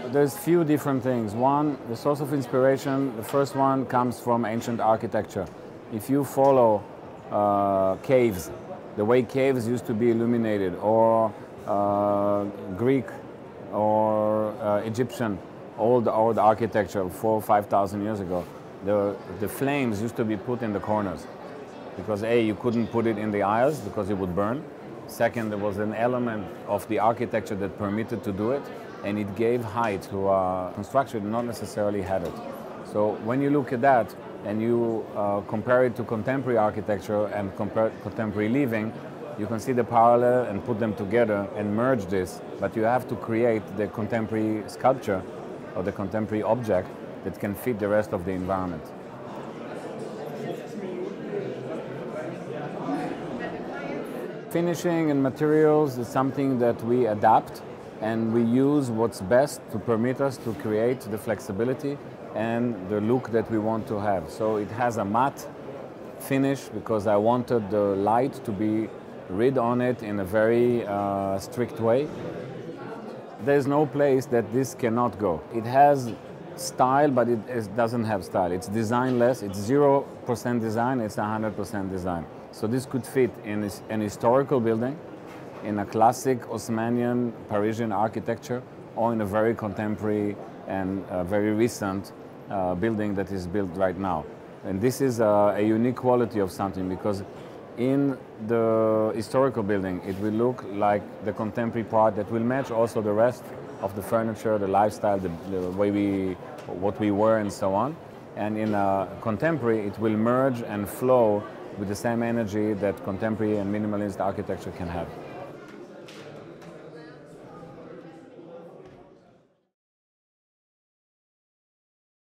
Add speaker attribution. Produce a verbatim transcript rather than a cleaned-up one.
Speaker 1: there's few different things. One, the source of inspiration, the first one comes from ancient architecture. If you follow uh, caves, the way caves used to be illuminated, or uh, Greek or uh, Egyptian, old, old architecture, four or five thousand years ago, the, the flames used to be put in the corners. Because A, you couldn't put it in the aisles because it would burn. Second, there was an element of the architecture that permitted to do it, and it gave height to a construction that not necessarily had it. So when you look at that and you uh, compare it to contemporary architecture and compare contemporary living, you can see the parallel and put them together and merge this, but you have to create the contemporary sculpture or the contemporary object that can fit the rest of the environment. Finishing and materials is something that we adapt, and we use what's best to permit us to create the flexibility and the look that we want to have. So it has a matte finish because I wanted the light to be rid on it in a very uh, strict way. There's no place that this cannot go. It has style, but it, it doesn't have style. It's designless, it's zero percent design, it's one hundred percent design. So this could fit in an historical building, in a classic Osmanian Parisian architecture, or in a very contemporary and uh, very recent uh, building that is built right now. And this is a, a unique quality of something, because in the historical building it will look like the contemporary part that will match also the rest of the furniture, the lifestyle, the, the way we, what we wear and so on. And in a contemporary it will merge and flow with the same energy that contemporary and minimalist architecture can have.